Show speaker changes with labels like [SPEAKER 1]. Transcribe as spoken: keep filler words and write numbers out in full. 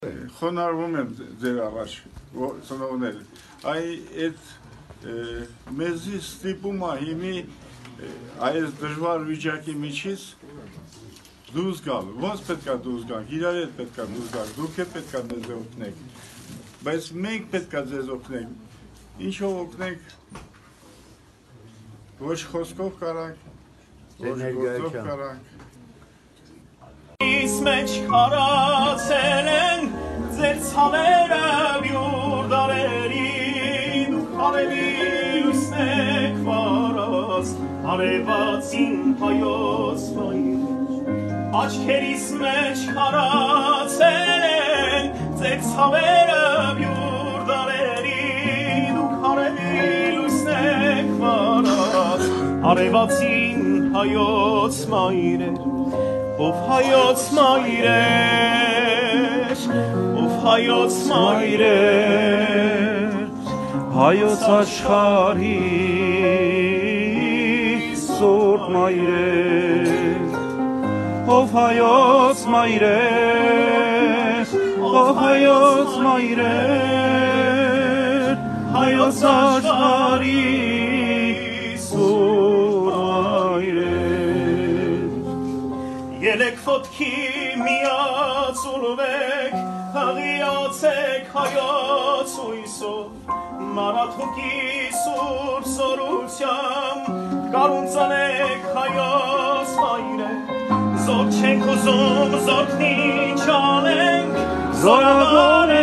[SPEAKER 1] Խոնարհվում եմ ձեր առաջ ծնողներ, այ այդ մեզի ստիպում է հիմի այս դժվար վիճակի միջից դուրս գալ, ոնց պետք է դուրս գանք, իրար հետ պետք է դուրս գանք, դուք էլ պետք է մեզ օգնեք, բայց մենք պետք է ձեզ օգնենք, ինչով օգնենք, ոչ խոսքով կարանք, ոչ գործով կարանք,
[SPEAKER 2] Իս մեջ քարացել են ձեր ցավերը յուր դարերի դուք արևի լույսն եք վարած արևածին հայոց վայր աչքերիս մեջ քարացել են ձեր ցավերը յուր դարերի դուք արևի լույսն եք վարած արևածին հայոց մայրեր Ով հայոց մայրեր, ով հայոց մայրեր, հայոց աշխարհի սուրբ մայրեր, ով հայոց մայրեր, ով հայոց մայրեր, հայոց աշխարհի սուրբ մայրեր. Ելեք ոտքի միացուլվեք, հղիացեք հայոց ույսով, մարաթուկի սուրբ սորությամբ, կարունծանեք հայոց մայրեր, զորք չենք ուզում, զորքնի չանենք, զորավոր